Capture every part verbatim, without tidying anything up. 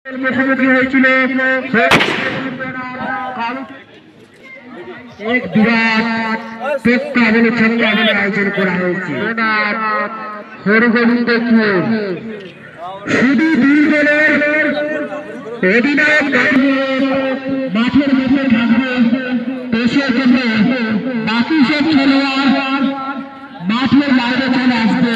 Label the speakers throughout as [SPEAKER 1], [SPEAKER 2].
[SPEAKER 1] মুখোমুখি হয়েছিল এক বিরাট টেক্কা বলে ছক্কা বলে আয়োজন করা হয়েছে হরগোবিন্দপুর শুধু দুই দলের অধিনায়ক দাঁড়িয়ে মাঠের মধ্যে থাকবে দেশের জন্য, বাকি সব খেলোয়াড় মাঠের বাইরে চলে আসবে।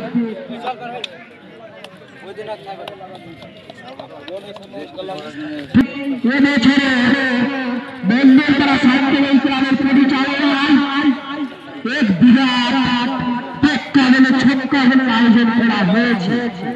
[SPEAKER 1] এবছরে মন্দিরপাড়া শান্তিময় ক্লাবের পরিচালনায় এক বিরাট টেক্কা বলে ছক্কা বলে আয়োজন করা হয়েছে।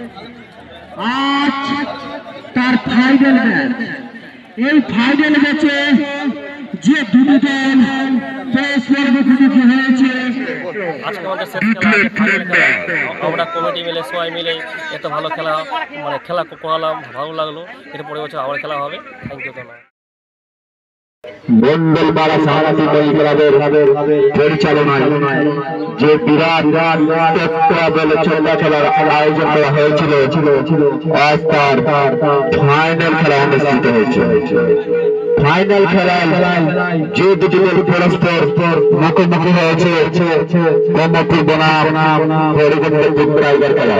[SPEAKER 1] আজ তার ফাইনাল ম্যাচ। এই ফাইনাল ম্যাচে যে দুটি দল পরস্পর মুখোমুখি হয়েছে,
[SPEAKER 2] আজকে আমাদের শেষ খেলা, আমরা কমিটি মিলে সবাই মিলে এত ভালো খেলা মানে খেলা করালাম, ভালো লাগলো। এরপরে বছর আবার খেলা হবে। Thank you. ধন্যবাদ।
[SPEAKER 1] মন্ডলপাড়া শান্তিময় ক্লাবের পরিচালনায় যে বিরাট টেক্কা বলে ছক্কা খেলার আয়োজন করা হয়েছিল, আজ তার ফাইনাল খেলা অনুষ্ঠিত হয়েছে। ফাইনাল খেলায় যে দুটি দল পরস্পর মুখোমুখি হয়েছে, কমলপুর বনাম হরিগোবিন্দপুর টাইগার খেলা।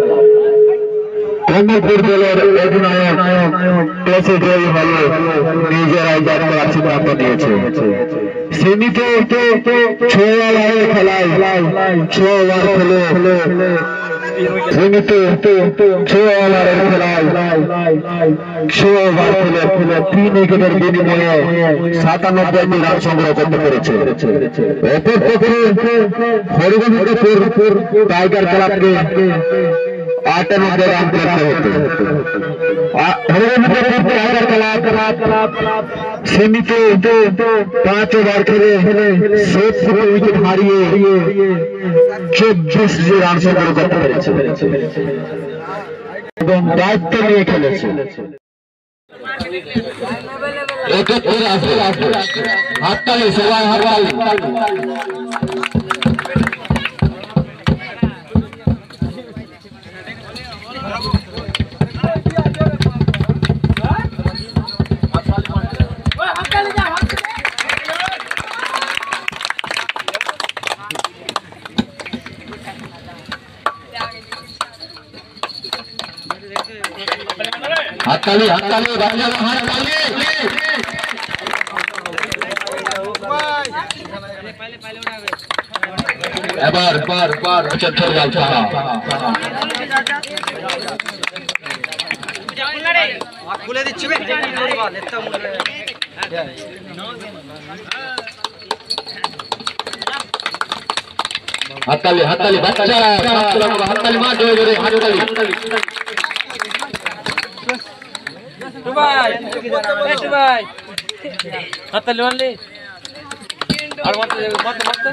[SPEAKER 1] কমলপুর দলের অধিনায়ক টসে জয়ী হলে নিজেরাই ব্যাট করার সিদ্ধান্ত নিয়েছে। সীমিত ছ ওভারের খেলায় ছ ওভার খেলে সীমিত ছ ওভারের খেলায় ছ ওভার খেলে তিন উইকেটের বিনিময়ে সাতানব্বইটি রান সংগ্রহ করতে পেরেছে। অপরপক্ষে হরিগোবিন্দপুর টাইগার ক্লাবকে আটানব্বই রান করতে হতো। সীমিত পাঁচ ওভার খেলে সত্তর উইকেট হারিয়ে চব্বিশ রান সংগ্রহ করতে পেরেছে এবং দায়িত্ব নিয়ে খেলেছে। হাততালি সবাই, হাততালি। হাততালি, হাততালি, বাচ্চারা হাততালি। এবার বার বার চতুর গাল ছাড়া খুলে দিচ্ছি। হাততালি, হাততালি, বাচ্চারা হাততালি, মা জোরে জোরে হাততালি। ভাই ভাই হাততালি মারলি আর মারতে মারতে মারতে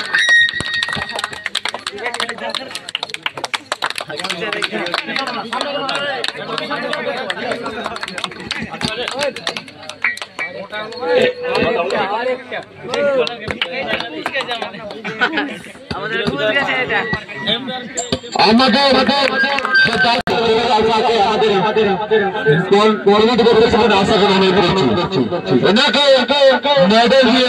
[SPEAKER 1] আমাদের পরবর্তী বছরের সামনে আশা করা হয়ে পড়েছি। এনাকে মেডেল দিয়ে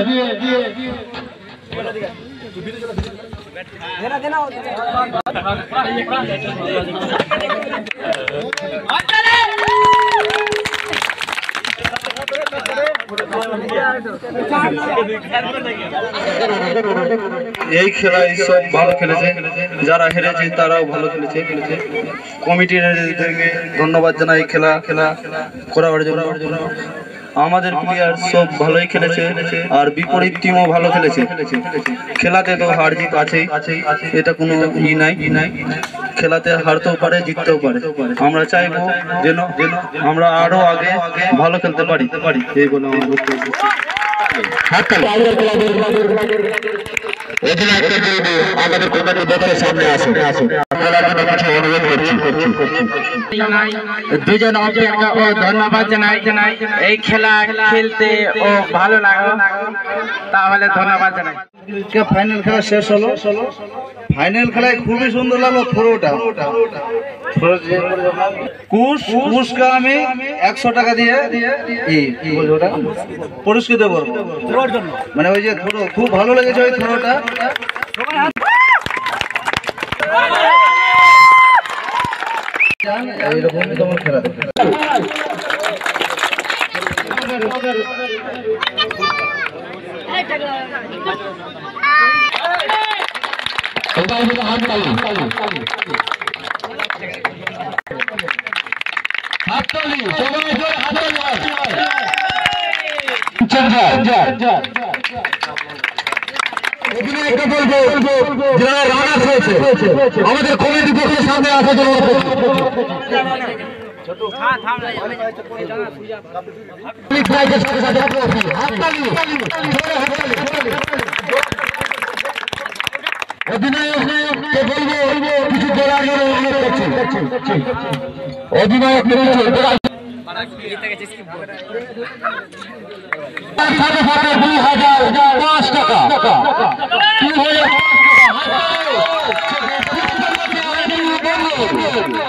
[SPEAKER 3] এই খেলায় সব ভালো খেলেছে, যারা হেরেছে তারাও ভালো খেলেছে। কমিটির ধন্যবাদ জানাই এই খেলা খেলা করার জন্য। আমাদের প্লেয়ার সব ভালোই খেলেছে আর বিপরীত টিমও ভালো খেলেছে। খেলাতে তো হার জিত আছেই, এটা কোনো ই নাই নাই খেলাতে হারতেও পারে, জিততেও পারে। আমরা চাইবো যেন যেন আমরা আরো আগে ভালো খেলতে পারি পারি এই বলে আমার বক্তব্য।
[SPEAKER 1] আমাদের কমিটির বক্তব্যের সামনে আসুন আসুন অনুরোধ করছি।
[SPEAKER 4] দুজন অম্পায়ারকে ও ধন্যবাদ জানাই জানাই এই খেলা খেলতে ও ভালো লাগলো, তাহলে ধন্যবাদ জানাই।
[SPEAKER 3] ফাইনাল খেলা শেষ হলো। ফাইনাল খেলায় খুবই সুন্দর লাগলো থ্রোটা। কুশ কুশকে আমি একশো টাকা দিয়ে এই কি বলবো ওটা পুরস্কৃত করবো মানে ওই যে থ্রো খুব ভালো লেগেছে ওই থ্রোটা এইরকম তোমার খেলা
[SPEAKER 1] আমাদের কমিটি পক্ষের সামনে আসার জন্য অধিনায়ককে বলবো কিছু বলার জন্য অনুরোধ করছি অধিনায়ক দুই হাজার পাঁচ টাকা দুই হাজার